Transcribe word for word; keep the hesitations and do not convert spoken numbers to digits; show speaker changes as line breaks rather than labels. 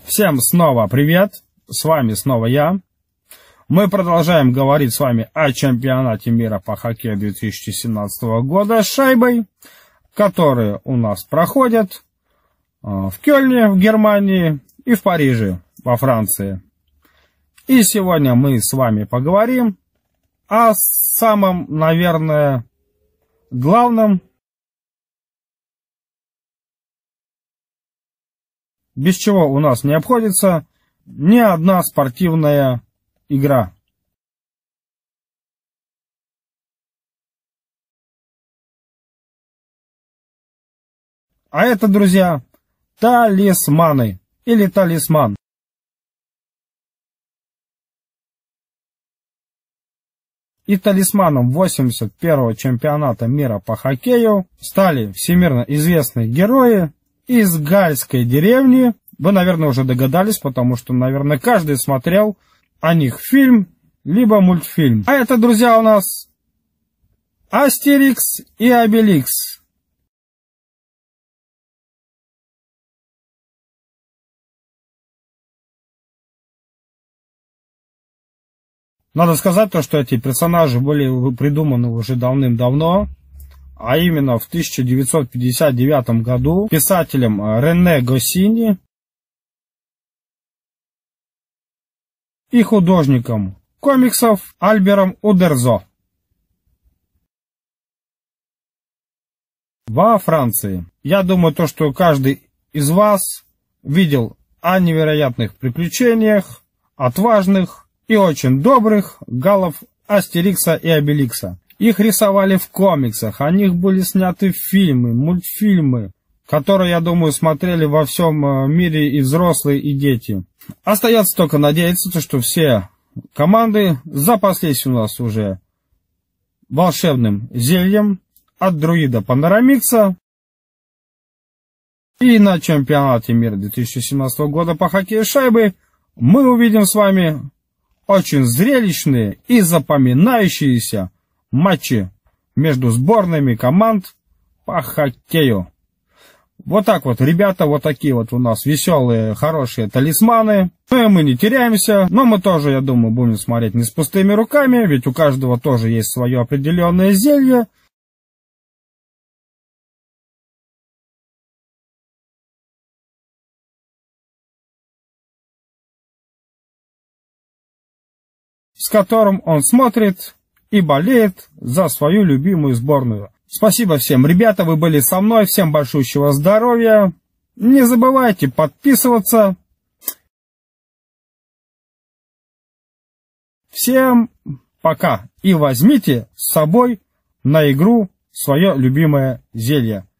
Всем снова привет, с вами снова я. Мы продолжаем говорить с вами о чемпионате мира по хоккею две тысячи семнадцатого года с шайбой, которые у нас проходят в Кёльне в Германии и в Париже во Франции. И сегодня мы с вами поговорим о самом, наверное, главном, без чего у нас не обходится ни одна спортивная игра. А это, друзья, талисманы или талисман. И талисманом восемьдесят первого чемпионата мира по хоккею стали всемирно известные герои из гальской деревни. Вы, наверное, уже догадались, потому что, наверное, каждый смотрел о них фильм, либо мультфильм. А это, друзья, у нас Астерикс и Обеликс. Надо сказать то, что эти персонажи были придуманы уже давным-давно, а именно в тысяча девятьсот пятьдесят девятом году писателем Рене Госсини и художником комиксов Альбером Удерзо во Франции. Я думаю, то, что каждый из вас видел о невероятных приключениях, отважных и очень добрых галлов Астерикса и Обеликса. Их рисовали в комиксах, о них были сняты фильмы, мультфильмы, которые, я думаю, смотрели во всем мире и взрослые, и дети. Остается только надеяться, что все команды запаслись у нас уже волшебным зельем от друида Панорамикса. И на чемпионате мира две тысячи семнадцатого года по хоккею с шайбой мы увидим с вами очень зрелищные и запоминающиеся матчи между сборными команд по хоккею. Вот так вот, ребята, вот такие вот у нас веселые, хорошие талисманы. Мы, мы не теряемся, но мы тоже, я думаю, будем смотреть не с пустыми руками, ведь у каждого тоже есть свое определенное зелье. С которым он смотрит и болеет за свою любимую сборную. Спасибо всем, ребята, вы были со мной, всем большущего здоровья. Не забывайте подписываться. Всем пока. И возьмите с собой на игру свое любимое зелье.